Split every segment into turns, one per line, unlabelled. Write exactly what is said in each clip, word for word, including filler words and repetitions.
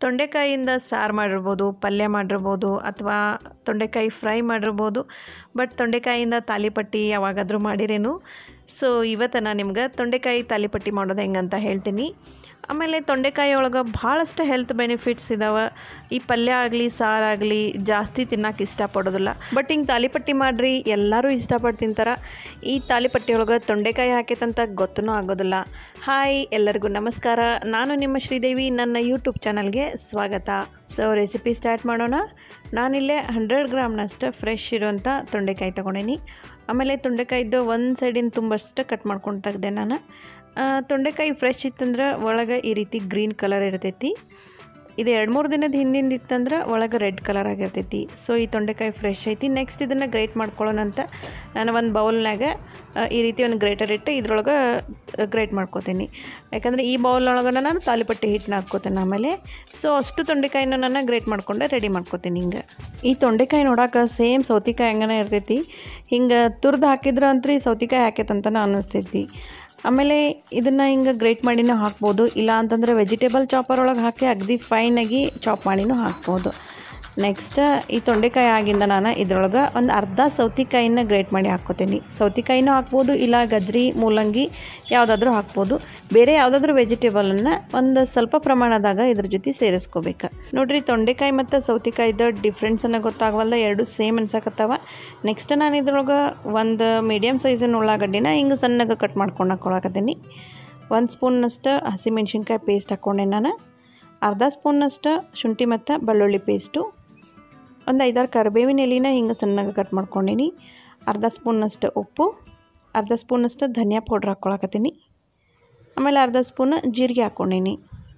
ತೊಂಡೆಕಾಯಿಯಿಂದ ಸಾರು ಮಾಡಿರ್ಬೋದು, ಪಲ್ಯ ಮಾಡಿರ್ಬೋದು ಅಥವಾ ತೊಂಡೆಕಾಯಿ ಫ್ರೈ ಮಾಡಿರ್ಬೋದು. ಬಟ್ ತೊಂಡೆಕಾಯಿಯಿಂದ ತಾಲಿಪಟ್ಟಿ ಯಾವಾಗಾದರೂ ಮಾಡಿರೇನು? ಸೊ ಇವತ್ತು ನಾನು ನಿಮ್ಗೆ ತೊಂಡೆಕಾಯಿ ತಾಲಿಪಟ್ಟಿ ಮಾಡೋದು ಹೆಂಗಂತ ಹೇಳ್ತೀನಿ. ಆಮೇಲೆ ತೊಂಡೆಕಾಯಿ ಒಳಗೆ ಭಾಳಷ್ಟು ಹೆಲ್ತ್ ಬೆನಿಫಿಟ್ಸ್ ಇದ್ದಾವೆ. ಈ ಪಲ್ಯ ಆಗಲಿ ಸಾರಾಗಲಿ ಜಾಸ್ತಿ ತಿನ್ನೋಕೆ ಇಷ್ಟಪಡೋದಿಲ್ಲ, ಬಟ್ ಹಿಂಗೆ ತಾಲಿಪಟ್ಟಿ ಮಾಡಿರಿ ಎಲ್ಲರೂ ಇಷ್ಟಪಟ್ಟು ತಿಂತಾರೆ. ಈ ತಾಲಿಪಟ್ಟಿ ಒಳಗೆ ತೊಂಡೆಕಾಯಿ ಹಾಕೈತಂತ ಗೊತ್ತೂ ಆಗೋದಿಲ್ಲ. ಹಾಯ್ ಎಲ್ಲರಿಗೂ ನಮಸ್ಕಾರ, ನಾನು ನಿಮ್ಮ ಶ್ರೀದೇವಿ. ನನ್ನ ಯೂಟ್ಯೂಬ್ ಚಾನಲ್ಗೆ ಸ್ವಾಗತ. ಸೊ ರೆಸಿಪಿ ಸ್ಟಾರ್ಟ್ ಮಾಡೋಣ. ನಾನಿಲ್ಲೇ ಹಂಡ್ರೆಡ್ ಗ್ರಾಮ್ನಷ್ಟು ಫ್ರೆಶ್ ಇರೋಂಥ ತೊಂಡೆಕಾಯಿ ತೊಗೊಂಡೇನಿ. ಆಮೇಲೆ ತೊಂಡೆಕಾಯಿದ್ದು ಒಂದು ಸೈಡಿನ ತುಂಬಷ್ಟು ಕಟ್ ಮಾಡ್ಕೊಂಡು ತೆಗ್ದೆ ನಾನು. ತೊಂಡೆಕಾಯಿ ಫ್ರೆಶ್ ಇತ್ತಂದ್ರೆ ಒಳಗೆ ಈ ರೀತಿ ಗ್ರೀನ್ ಕಲರ್ ಇರ್ತೈತಿ. ಇದು ಎರಡು ಮೂರು ದಿನದ ಹಿಂದಿಂದ ಇತ್ತಂದ್ರೆ ಒಳಗೆ ರೆಡ್ ಕಲರ್ ಆಗಿರ್ತೈತಿ. ಸೊ ಈ ತೊಂಡೆಕಾಯಿ ಫ್ರೆಶ್ ಐತಿ. ನೆಕ್ಸ್ಟ್ ಇದನ್ನು ಗ್ರೇಟ್ ಮಾಡ್ಕೊಳ್ಳೋಣ ಅಂತ ನಾನು ಒಂದು ಬೌಲ್ನಾಗ ಈ ರೀತಿ ಒಂದು ಗ್ರೇಟರ್ ಇಟ್ಟು ಇದ್ರೊಳಗೆ ಗ್ರೇಟ್ ಮಾಡ್ಕೋತೀನಿ. ಯಾಕಂದರೆ ಈ ಬೌಲ್ನೊಳಗೆ ನಾನು ತಾಲಿಪಟ್ಟಿ ಹಿಟ್ಟನ್ನ ಹಾಕ್ಕೋತೀನಿ. ಆಮೇಲೆ ಸೊ ಅಷ್ಟು ತೊಂಡೆಕಾಯಿನ ನಾನು ಗ್ರೇಟ್ ಮಾಡ್ಕೊಂಡೆ ರೆಡಿ ಮಾಡ್ಕೋತೀನಿ. ಹಿಂಗೆ ಈ ತೊಂಡೆಕಾಯಿ ನೋಡೋಕೆ ಸೇಮ್ ಸೌತೆಕಾಯಿ ಹಂಗನೇ ಇರ್ತೈತಿ. ಹಿಂಗೆ ತುರ್ದು ಹಾಕಿದ್ರೆ ಅಂತೂ ಈ ಸೌತೆಕಾಯಿ ಹಾಕೈತಂತನ ಅನ್ನಿಸ್ತೈತಿ. ಆಮೇಲೆ ಇದನ್ನು ಹಿಂಗೆ ಗ್ರೇಟ್ ಮಾಡಿನೂ ಹಾಕ್ಬೋದು, ಇಲ್ಲ ಅಂತಂದರೆ ವೆಜಿಟೇಬಲ್ ಚಾಪರ್ ಒಳಗೆ ಹಾಕಿ ಅಗದಿ ಫೈನಾಗಿ ಚಾಪ್ ಮಾಡಿನೂ ಹಾಕ್ಬೋದು. ನೆಕ್ಸ್ಟ್ ಈ ತೊಂಡೆಕಾಯಿ ಆಗಿಂದ ನಾನು ಇದ್ರೊಳಗೆ ಒಂದು ಅರ್ಧ ಸೌತೆಕಾಯಿನ ಗ್ರೇಟ್ ಮಾಡಿ ಹಾಕ್ಕೋತೀನಿ. ಸೌತೆಕಾಯಿನೂ ಹಾಕ್ಬೋದು, ಇಲ್ಲ ಗಜ್ರಿ ಮೂಲಂಗಿ ಯಾವುದಾದ್ರೂ ಹಾಕ್ಬೋದು. ಬೇರೆ ಯಾವುದಾದ್ರೂ ವೆಜಿಟೇಬಲನ್ನು ಒಂದು ಸ್ವಲ್ಪ ಪ್ರಮಾಣದಾಗ ಇದ್ರ ಜೊತೆ ಸೇರಿಸ್ಕೋಬೇಕು. ನೋಡಿರಿ, ತೊಂಡೆಕಾಯಿ ಮತ್ತು ಸೌತೆಕಾಯಿದ ಡಿಫ್ರೆನ್ಸನ್ನು ಗೊತ್ತಾಗವಲ್ಲ, ಎರಡು ಸೇಮ್ ಅನ್ಸಕತ್ತವ. ನೆಕ್ಸ್ಟ್ ನಾನು ಇದ್ರೊಳಗೆ ಒಂದು ಮೀಡಿಯಮ್ ಸೈಜಿನ ಉಳ್ಳಾಗಡ್ಡಿನ ಹಿಂಗೆ ಸಣ್ಣಗೆ ಕಟ್ ಮಾಡ್ಕೊಂಡು ಹಾಕ್ಕೊಳಕತ್ತೀನಿ. ಒಂದು ಸ್ಪೂನ್ನಷ್ಟು ಹಸಿಮೆಣ್ಸಿನ್ಕಾಯಿ ಪೇಸ್ಟ್ ಹಾಕ್ಕೊಂಡೆ ನಾನು. ಅರ್ಧ ಸ್ಪೂನ್ನಷ್ಟು ಶುಂಠಿ ಮತ್ತು ಬೆಳ್ಳುಳ್ಳಿ ಪೇಸ್ಟು, ಒಂದು ಐದಾರು ಕರಿಬೇವಿನ ಎಲೆನ ಹಿಂಗೆ ಸಣ್ಣಗೆ ಕಟ್ ಮಾಡ್ಕೊಂಡೀನಿ. ಅರ್ಧ ಸ್ಪೂನ್ನಷ್ಟು ಉಪ್ಪು, ಅರ್ಧ ಸ್ಪೂನಷ್ಟು ಧನಿಯಾ ಪೌಡ್ರ್ ಹಾಕ್ಕೊಳಕತ್ತೀನಿ. ಆಮೇಲೆ ಅರ್ಧ ಸ್ಪೂನ್ ಜೀರಿಗೆ ಹಾಕ್ಕೊಂಡೀನಿ.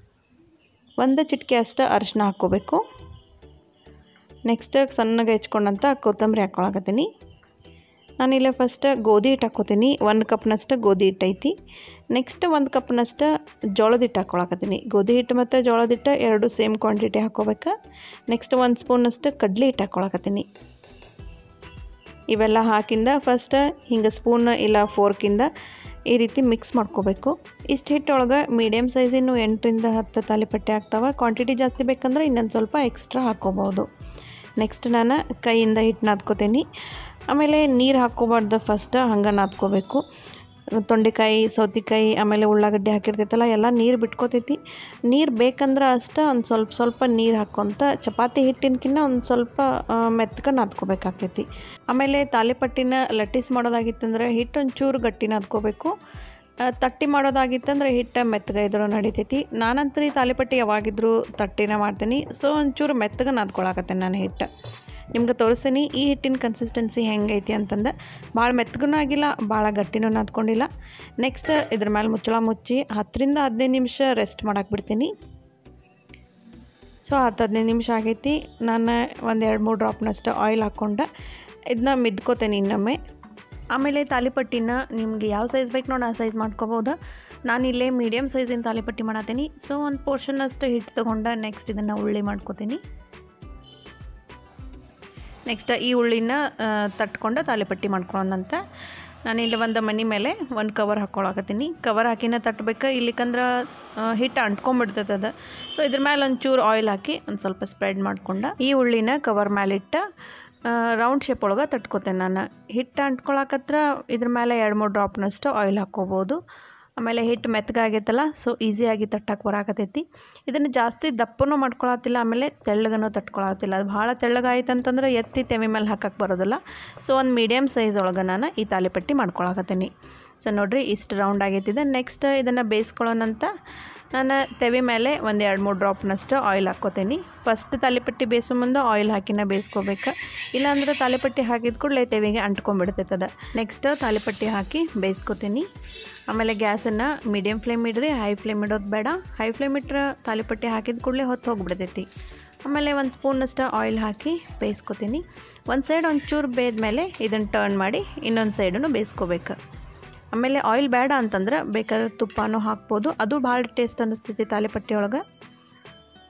ಒಂದು ಚಿಟಿಕೆ ಅಷ್ಟು ಅರಿಶಿನ ಹಾಕ್ಕೋಬೇಕು. ನೆಕ್ಸ್ಟ್ ಸಣ್ಣಗೆ ಹೆಚ್ಕೊಂಡಂಥ ಕೊತ್ತಂಬರಿ ಹಾಕ್ಕೊಳಕತ್ತೀನಿ. ನಾನಿಲ್ಲೇ ಫಸ್ಟ್ ಗೋಧಿ ಹಿಟ್ಟು ಹಾಕ್ಕೋತೀನಿ. ಒಂದು ಕಪ್ನಷ್ಟು ಗೋಧಿ ಹಿಟ್ಟು ಐತಿ. ನೆಕ್ಸ್ಟ್ ಒಂದು ಕಪ್ನಷ್ಟು ಜೋಳದ ಹಿಟ್ಟು ಹಾಕ್ಕೊಳಕತ್ತೀನಿ. ಗೋಧಿ ಹಿಟ್ಟು ಮತ್ತು ಜೋಳದ ಹಿಟ್ಟು ಎರಡು ಸೇಮ್ ಕ್ವಾಂಟಿಟಿ ಹಾಕ್ಕೋಬೇಕು. ನೆಕ್ಸ್ಟ್ ಒಂದು ಸ್ಪೂನಷ್ಟು ಕಡಲೆ ಹಿಟ್ಟು ಹಾಕ್ಕೊಳಕತ್ತೀನಿ. ಇವೆಲ್ಲ ಹಾಕಿಂದ ಫಸ್ಟ್ ಹಿಂಗೆ ಸ್ಪೂನ್ ಇಲ್ಲ ಫೋರ್ಕಿಂದ ಈ ರೀತಿ ಮಿಕ್ಸ್ ಮಾಡ್ಕೋಬೇಕು. ಇಷ್ಟು ಹಿಟ್ಟೊಳಗೆ ಮೀಡಿಯಮ್ ಸೈಜಿನ ಎಂಟರಿಂದ ಹತ್ತು ತಾಲಿಪಟ್ಟೆ ಆಗ್ತಾವೆ. ಕ್ವಾಂಟಿಟಿ ಜಾಸ್ತಿ ಬೇಕಂದ್ರೆ ಇನ್ನೊಂದು ಸ್ವಲ್ಪ ಎಕ್ಸ್ಟ್ರಾ ಹಾಕ್ಕೋಬೋದು. ನೆಕ್ಸ್ಟ್ ನಾನು ಕೈಯಿಂದ ಹಿಟ್ಟು ನಾದ್ಕೋತೀನಿ. ಆಮೇಲೆ ನೀರು ಹಾಕ್ಕೋಬಾರ್ದು, ಫಸ್ಟ್ ಹಂಗೆ ನಾದ್ಕೋಬೇಕು. ತೊಂಡೆಕಾಯಿ ಸೌತೆಕಾಯಿ ಆಮೇಲೆ ಉಳ್ಳಾಗಡ್ಡಿ ಹಾಕಿರ್ತೈತಲ್ಲ ಎಲ್ಲ ನೀರು ಬಿಟ್ಕೋತೈತಿ. ನೀರು ಬೇಕಂದ್ರೆ ಅಷ್ಟೇ ಒಂದು ಸ್ವಲ್ಪ ಸ್ವಲ್ಪ ನೀರು ಹಾಕ್ಕೊಂತ ಚಪಾತಿ ಹಿಟ್ಟಿನಕಿನ್ನ ಒಂದು ಸ್ವಲ್ಪ ಮೆತ್ತಗೆ ನಾದ್ಕೋಬೇಕಾಗ್ತೈತಿ. ಆಮೇಲೆ ತಾಲಿಪಟ್ಟಿನ ಲಟ್ಟಿಸ್ ಮಾಡೋದಾಗಿತ್ತಂದ್ರೆ ಹಿಟ್ಟು ಒಂಚೂರು ಗಟ್ಟಿ ನಾದ್ಕೋಬೇಕು. ತಟ್ಟಿ ಮಾಡೋದಾಗಿತ್ತಂದ್ರೆ ಹಿಟ್ಟು ಮೆತ್ತಗೆ ಇದ್ರೂ ನಡಿತೈತಿ. ನಾನಂತೂ ಈ ತಾಲಿಪಟ್ಟಿ ಯಾವಾಗಿದ್ರೂ ತಟ್ಟಿನ ಮಾಡ್ತೀನಿ. ಸೊ ಒಂಚೂರು ಮೆತ್ತಗೆ ನಾದ್ಕೊಳಕತ್ತೇನೆ ನಾನು ಹಿಟ್ಟು. ನಿಮ್ಗೆ ತೋರಿಸ್ತೀನಿ ಈ ಹಿಟ್ಟಿನ ಕನ್ಸಿಸ್ಟೆನ್ಸಿ ಹೆಂಗೈತಿ ಅಂತಂದು. ಭಾಳ ಮೆತ್ತಗೂ ಆಗಿಲ್ಲ, ಭಾಳ ಗಟ್ಟಿನೂ ನಾದ್ಕೊಂಡಿಲ್ಲ. ನೆಕ್ಸ್ಟ್ ಇದ್ರ ಮೇಲೆ ಮುಚ್ಚಳ ಮುಚ್ಚಿ ಹತ್ತರಿಂದ ಹದಿನೈದು ನಿಮಿಷ ರೆಸ್ಟ್ ಮಾಡಕ್ಕೆ ಬಿಡ್ತೀನಿ. ಸೊ ಹತ್ತು ಹದಿನೈದು ನಿಮಿಷ ಆಗೈತಿ. ನಾನು ಒಂದು ಎರಡು ಮೂರು ಡ್ರಾಪ್ನಷ್ಟು ಆಯಿಲ್ ಹಾಕ್ಕೊಂಡು ಇದನ್ನ ಮಿದ್ಕೋತೇನೆ ಇನ್ನೊಮ್ಮೆ. ಆಮೇಲೆ ತಾಲಿಪಟ್ಟಿನ ನಿಮ್ಗೆ ಯಾವ ಸೈಜ್ ಬೇಕು ನೋಡಿ ಆ ಸೈಜ್ ಮಾಡ್ಕೋಬೋದು. ನಾನಿಲ್ಲೇ ಮೀಡಿಯಮ್ ಸೈಜಿನ ತಾಲಿಪಟ್ಟಿ ಮಾಡತ್ತೀನಿ. ಸೊ ಒಂದು ಪೋರ್ಷನಷ್ಟು ಹಿಟ್ಟು ತೊಗೊಂಡು ನೆಕ್ಸ್ಟ್ ಇದನ್ನು ಉಳ್ಳಿ ಮಾಡ್ಕೋತೀನಿ. ನೆಕ್ಸ್ಟ್ ಈ ಉಳ್ಳಿನ ತಟ್ಕೊಂಡು ತಾಲಿಪಟ್ಟಿ ಮಾಡ್ಕೊಳ್ಳೋಣಂತ ನಾನಿಲ್ಲಿ ಒಂದು ಮನೆ ಮೇಲೆ ಒಂದು ಕವರ್ ಹಾಕ್ಕೊಳಕತ್ತೀನಿ. ಕವರ್ ಹಾಕಿನ ತಟ್ಟಬೇಕು, ಇಲ್ಲಿಕಂದ್ರೆ ಹಿಟ್ಟು ಅಂಟ್ಕೊಂಡ್ಬಿಡ್ತದೆ ಅದು. ಸೊ ಇದ್ರ ಮೇಲೆ ಒಂಚೂರು ಆಯಿಲ್ ಹಾಕಿ ಒಂದು ಸ್ವಲ್ಪ ಸ್ಪ್ರೆಡ್ ಮಾಡ್ಕೊಂಡು ಈ ಉಳ್ಳಿನ ಕವರ್ ಮೇಲೆ ಇಟ್ಟು ರೌಂಡ್ ಶೇಪ್ ಒಳಗೆ ತಟ್ಕೋತೇನೆ ನಾನು. ಹಿಟ್ಟು ಅಂಟ್ಕೊಳಕತ್ರ ಇದ್ರ ಮೇಲೆ ಎರಡು ಮೂರು ಡ್ರಾಪ್ನಷ್ಟು ಆಯಿಲ್ ಹಾಕ್ಕೋಬೋದು. ಆಮೇಲೆ ಹಿಟ್ಟು ಮೆತ್ತಗಾಗೈತಲ್ಲ, ಸೊ ಈಸಿಯಾಗಿ ತಟ್ಟಕ್ಕೆ ಬರಾಕತ್ತೈತಿ. ಇದನ್ನು ಜಾಸ್ತಿ ದಪ್ಪನೂ ಮಾಡ್ಕೊಳತ್ತಿಲ್ಲ, ಆಮೇಲೆ ತೆಳ್ಳಗನೂ ತಟ್ಕೊಳತ್ತಿಲ್ಲ. ಅದು ಭಾಳ ತೆಳ್ಳಗಾಯ್ತು ಅಂತಂದ್ರೆ ಎತ್ತಿ ತೆವಿ ಮೇಲೆ ಹಾಕಕ್ಕೆ ಬರೋದಿಲ್ಲ. ಸೊ ಒಂದು ಮೀಡಿಯಮ್ ಸೈಜ್ ಒಳಗೆ ನಾನು ಈ ತಾಲಿಪಟ್ಟಿ ಮಾಡ್ಕೊಳಕತ್ತೀನಿ. ಸೊ ನೋಡಿರಿ ಇಷ್ಟು ರೌಂಡ್ ಆಗೈತಿದೆ. ನೆಕ್ಸ್ಟ್ ಇದನ್ನು ಬೇಯಿಸ್ಕೊಳ್ಳೋಣಂತ ನಾನು ತೆವಿ ಮೇಲೆ ಒಂದು ಎರಡು ಮೂರು ಡ್ರಾಪ್ನಷ್ಟು ಆಯಿಲ್ ಹಾಕ್ಕೋತೀನಿ. ಫಸ್ಟ್ ತಾಲಿಪಟ್ಟಿ ಬೇಯಿಸೋ ಮುಂದೆ ಆಯಿಲ್ ಹಾಕಿನ ಬೇಯಿಸ್ಕೋಬೇಕು, ಇಲ್ಲಾಂದ್ರೆ ತಾಲಿಪಟ್ಟಿ ಹಾಕಿದ ಕೂಡಲೇ ತೆವಿಗೆ ಅಂಟ್ಕೊಂಡ್ಬಿಡ್ತೈತದ. ನೆಕ್ಸ್ಟ್ ತಾಲಿಪಟ್ಟಿ ಹಾಕಿ ಬೇಯಿಸ್ಕೋತೀನಿ. ಆಮೇಲೆ ಗ್ಯಾಸನ್ನು ಮೀಡಿಯಮ್ ಫ್ಲೇಮ್ ಇಡ್ರಿ, ಹೈ ಫ್ಲೇಮ್ ಇಡೋದು ಬೇಡ. ಹೈ ಫ್ಲೇಮ್ ಇಟ್ಟರೆ ತಾಲಿಪಟ್ಟಿ ಹಾಕಿದ ಕೂಡಲೇ ಹೊತ್ತು ಹೋಗಿಬಿಡ್ತೈತಿ. ಆಮೇಲೆ ಒಂದು ಸ್ಪೂನಷ್ಟು ಆಯಿಲ್ ಹಾಕಿ ಬೇಯಿಸ್ಕೋತೀನಿ. ಒಂದು ಸೈಡ್ ಒಂಚೂರು ಬೇಯ್ದ್ಮೇಲೆ ಇದನ್ನು ಟರ್ನ್ ಮಾಡಿ ಇನ್ನೊಂದು ಸೈಡನ್ನು ಬೇಯಿಸ್ಕೋಬೇಕು. ಆಮೇಲೆ ಆಯಿಲ್ ಬೇಡ ಅಂತಂದ್ರೆ ಬೇಕಾದ್ರೆ ತುಪ್ಪನೂ ಹಾಕ್ಬೋದು, ಅದು ಭಾಳ ಟೇಸ್ಟ್ ಅನ್ನಿಸ್ತೈತಿ ತಾಲಿಪಟ್ಟಿ ಒಳಗೆ.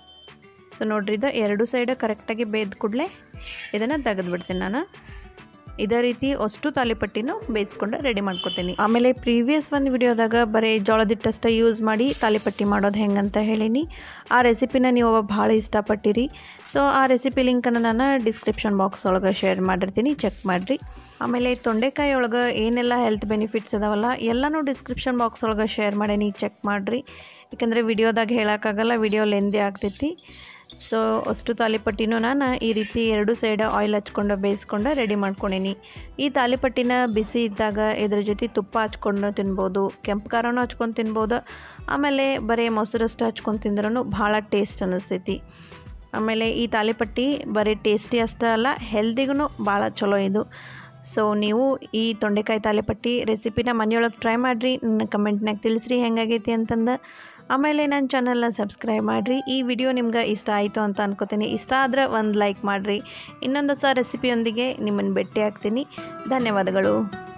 ಸೊ ನೋಡ್ರಿ, ಇದು ಎರಡು ಸೈಡ್ ಕರೆಕ್ಟಾಗಿ ಬೇಯ್ದ ಕೂಡಲೇ ಇದನ್ನು ತೆಗೆದುಬಿಡ್ತೀನಿ ನಾನು. ಇದೇ ರೀತಿ ಅಷ್ಟು ತಾಲಿಪಟ್ಟಿನೂ ಬೇಯಿಸ್ಕೊಂಡು ರೆಡಿ ಮಾಡ್ಕೊತೀನಿ. ಆಮೇಲೆ ಪ್ರೀವಿಯಸ್ ಒಂದು ವಿಡಿಯೋದಾಗ ಬರೀ ಜೋಳದ ಹಿಟ್ಟಷ್ಟೇ ಯೂಸ್ ಮಾಡಿ ತಾಲಿಪಟ್ಟಿ ಮಾಡೋದು ಹೆಂಗಂತ ಹೇಳೀನಿ. ಆ ರೆಸಿಪಿನ ನೀವು ಭಾಳ ಇಷ್ಟಪಟ್ಟಿರಿ. ಸೊ ಆ ರೆಸಿಪಿ ಲಿಂಕನ್ನು ನಾನು ಡಿಸ್ಕ್ರಿಪ್ಷನ್ ಬಾಕ್ಸ್ ಒಳಗೆ ಶೇರ್ ಮಾಡಿರ್ತೀನಿ, ಚೆಕ್ ಮಾಡಿರಿ. ಆಮೇಲೆ ತೊಂಡೆಕಾಯಿ ಒಳಗೆ ಏನೆಲ್ಲ ಹೆಲ್ತ್ ಬೆನಿಫಿಟ್ಸ್ ಅದಾವಲ್ಲ ಎಲ್ಲನೂ ಡಿಸ್ಕ್ರಿಪ್ಷನ್ ಬಾಕ್ಸ್ ಒಳಗೆ ಶೇರ್ ಮಾಡೀನಿ, ಚೆಕ್ ಮಾಡಿರಿ. ಯಾಕಂದರೆ ವಿಡಿಯೋದಾಗ ಹೇಳೋಕ್ಕಾಗಲ್ಲ, ವಿಡಿಯೋ ಲೆಂದಿ ಆಗ್ತೈತಿ. ಸೊ ಅಷ್ಟು ತಾಲಿಪಟ್ಟಿನೂ ನಾನು ಈ ರೀತಿ ಎರಡು ಸೈಡ್ ಆಯಿಲ್ ಹಚ್ಕೊಂಡು ಬೇಯಿಸ್ಕೊಂಡು ರೆಡಿ ಮಾಡ್ಕೊಂಡೀನಿ. ಈ ತಾಲಿಪಟ್ಟಿನ ಬಿಸಿ ಇದ್ದಾಗ ಇದ್ರ ಜೊತೆ ತುಪ್ಪ ಹಚ್ಕೊಂಡು ತಿನ್ಬೋದು, ಕೆಂಪು ಖಾರನೂ ಹಚ್ಕೊಂಡು ತಿನ್ಬೋದು. ಆಮೇಲೆ ಬರೀ ಮೊಸರಷ್ಟು ಹಚ್ಕೊಂಡು ತಿಂದ್ರೂ ಭಾಳ ಟೇಸ್ಟ್ ಅನ್ನಿಸ್ತೈತಿ. ಆಮೇಲೆ ಈ ತಾಲಿಪಟ್ಟಿ ಬರೀ ಟೇಸ್ಟಿ ಅಷ್ಟೇ ಅಲ್ಲ, ಹೆಲ್ದಿಗೂ ಭಾಳ ಚಲೋ ಇದು. ಸೊ ನೀವು ಈ ತೊಂಡೆಕಾಯಿ ತಾಲಿಪಟ್ಟಿ ರೆಸಿಪಿನ ಮನೆಯೊಳಗೆ ಟ್ರೈ ಮಾಡಿರಿ, ನನ್ನ ಕಮೆಂಟ್ನಾಗ ತಿಳಿಸ್ರಿ ಹೆಂಗಾಗೈತಿ ಅಂತಂದು. ಆಮೇಲೆ ನನ್ನ ಚಾನಲ್ನ ಸಬ್ಸ್ಕ್ರೈಬ್ ಮಾಡಿರಿ. ಈ ವಿಡಿಯೋ ನಿಮ್ಗೆ ಇಷ್ಟ ಆಯಿತು ಅಂತ ಅನ್ಕೋತೀನಿ. ಇಷ್ಟ ಆದರೆ ಒಂದು ಲೈಕ್ ಮಾಡಿರಿ. ಇನ್ನೊಂದು ಹೊಸ ರೆಸಿಪಿಯೊಂದಿಗೆ ನಿಮ್ಮನ್ನು ಭೇಟಿ ಆಗ್ತೀನಿ. ಧನ್ಯವಾದಗಳು.